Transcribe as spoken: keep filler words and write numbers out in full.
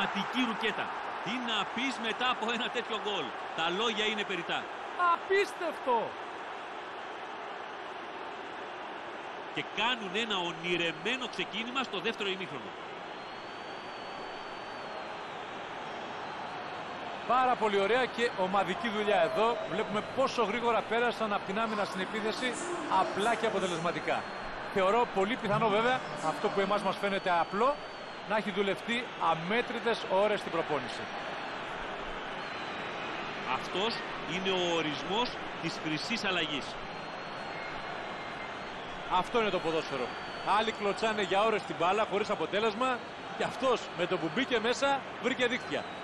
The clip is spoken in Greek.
Πραγματική ρουκέτα. Τι να πεις μετά από ένα τέτοιο γκολ. Τα λόγια είναι περιττά. Απίστευτο! Και κάνουν ένα ονειρεμένο ξεκίνημα στο δεύτερο ημίχρονο. Πάρα πολύ ωραία και ομαδική δουλειά εδώ. Βλέπουμε πόσο γρήγορα πέρασαν από την άμυνα στην επίθεση, απλά και αποτελεσματικά. Θεωρώ πολύ πιθανό βέβαια, αυτό που εμάς μας φαίνεται απλό, να έχει δουλευτεί αμέτρητες ώρες στην προπόνηση. Αυτός είναι ο ορισμός της χρυσής αλλαγής. Αυτό είναι το ποδόσφαιρο. Άλλοι κλωτσάνε για ώρες την μπάλα χωρίς αποτέλεσμα και αυτός με το που μπήκε μέσα βρήκε δίκτυα.